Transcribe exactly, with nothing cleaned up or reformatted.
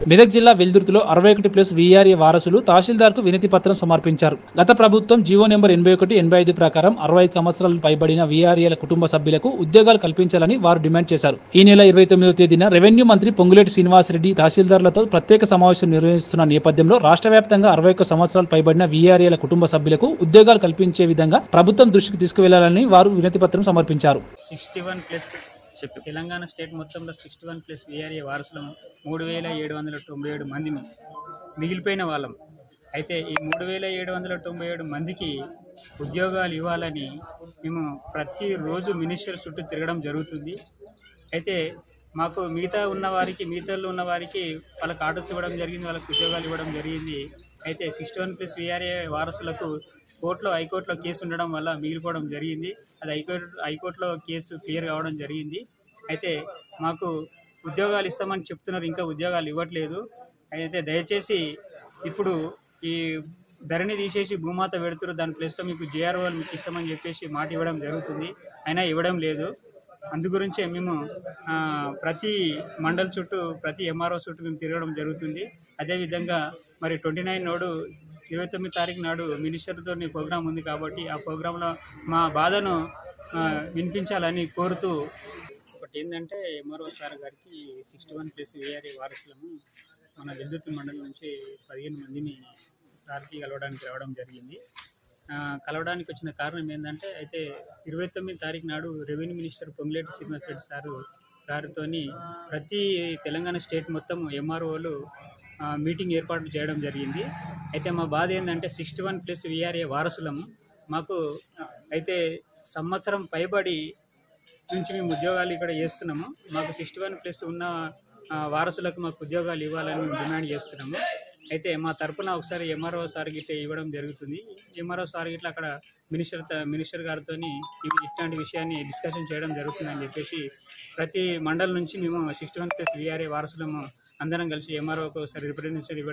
మెదక్ జిల్లా వెల్దుర్తిలో అరవై ఒకటి ప్లస్ వీఆర్ఏ వారసులు తహసీల్దార్ కు వినతి పత్రం సమర్పించారు. గత ప్రభుత్వం జీవో నెంబర్ ఎనభై ఒకటి ఎనభై ఐదు ప్రకారం అరవై ఐదు సంవత్సరాలు పైబడిన వీఆర్ఏల కుటుంబ సభ్యులకు ఉద్యోగాలు కల్పించాలని వారు డిమాండ్ చేశారు. ఈ నెల ఇరవై తొమ్మిదవ తేదీన రెవెన్యూ మంత్రి పొంగులేటి శ్రీనివాసరెడ్డి తహసీల్దార్లతో ప్రత్యేక సమావేశం నిర్వహిస్తున్న నేపథ్యంలో రాష్ట్ర వ్యాప్తంగా అరవై ఒక్క సంవత్సరాలు పైబడిన వీఆర్ఏల కుటుంబ సభ్యులకు ఉద్యోగాలు కల్పించే విధంగా ప్రభుత్వం దృష్టికి తీసుకువెళ్లాలని వారు వినతి పత్రం సమర్పించారు. తెలంగాణ స్టేట్ మొత్తంలో సిక్స్టీ వన్ ప్లస్ వీఆర్ఏ వారసులం మూడు వేల ఏడు వందల తొంభై ఏడు మందిని మిగిలిపోయిన వాళ్ళం. అయితే ఈ మూడు వేల ఏడు వందల తొంభై ఏడు మందికి ఉద్యోగాలు ఇవ్వాలని మేము ప్రతిరోజు మినిస్టర్ చుట్టూ తిరగడం జరుగుతుంది. అయితే మాకు మిగతా ఉన్న వారికి మిగతాలో ఉన్న వారికి వాళ్ళకి ఆర్డర్స్ ఇవ్వడం జరిగింది, వాళ్ళకి ఉద్యోగాలు ఇవ్వడం జరిగింది. అయితే సిక్స్టీ వన్ ప్లస్ వీఆర్ఏ వారసులకు కోర్టులో హైకోర్టులో కేసు ఉండడం వల్ల మిగిలిపోవడం జరిగింది. అది హైకోర్టు హైకోర్టులో కేసు క్లియర్ కావడం జరిగింది. అయితే మాకు ఉద్యోగాలు ఇస్తామని చెప్తున్నారు, ఇంకా ఉద్యోగాలు ఇవ్వట్లేదు. అయితే దయచేసి ఇప్పుడు ఈ ధరణి తీసేసి భూమాత పెడుతున్నారు, దాని ప్లేస్లో మీకు జేఆర్ఓలు మీకు ఇస్తామని చెప్పేసి మాట ఇవ్వడం జరుగుతుంది, అయినా ఇవ్వడం లేదు. అందుగురించే మేము ప్రతి మండల్ చుట్టూ ప్రతి ఎంఆర్ఓ చుట్టూ మేము తిరగడం జరుగుతుంది. అదేవిధంగా మరి ట్వంటీ నైన్ నాడు ఇరవై తొమ్మిది తారీఖు నాడు మినిస్టర్తో ప్రోగ్రాం ఉంది కాబట్టి ఆ ప్రోగ్రాంలో మా బాధను వినిపించాలని కోరుతూ, ఒకటి ఏంటంటే ఎంఆర్ఓ సార్ గారికి సిక్స్టీ వన్ ప్లస్ వీఆర్ఏ వారసులము మన వెల్దుర్తి మండలం నుంచి పదిహేను మందిని సార్కి కలవడానికి రావడం జరిగింది. కలవడానికి వచ్చిన కారణం ఏంటంటే, అయితే ఇరవై తొమ్మిది తారీఖు నాడు revenue minister Ponguleti Srinivasa Reddy sir గారితో ప్రతి తెలంగాణ స్టేట్ మొత్తం ఎంఆర్ఓలు మీటింగ్ ఏర్పాటు చేయడం జరిగింది. అయితే మా బాధ ఏంటంటే సిక్స్టీ వన్ ప్లస్ వీఆర్ఏ వారసులము మాకు అయితే సంవత్సరం పైబడి నుంచి మేము ఉద్యోగాలు ఇక్కడ చేస్తున్నాము. మాకు సిక్స్టీ వన్ ప్లస్ ఉన్న వారసులకు మాకు ఉద్యోగాలు ఇవ్వాలని మేము డిమాండ్ చేస్తున్నాము. అయితే మా తరపున ఒకసారి ఎంఆర్ఓ సార్ గిట్ల ఇవ్వడం జరుగుతుంది. ఎంఆర్ఓ సార్ గిట్ల అక్కడ మినిస్టర్ మినిస్టర్ గారితో ఇట్లాంటి విషయాన్ని డిస్కషన్ చేయడం జరుగుతుందని చెప్పేసి ప్రతి మండలం నుంచి మేము సిక్స్టీ వన్ ప్లస్ వీఆర్ఏ వారసులము అందరం కలిసి ఎంఆర్ఓకి ఒకసారి రిప్రజెంటేషన్ ఇవ్వడం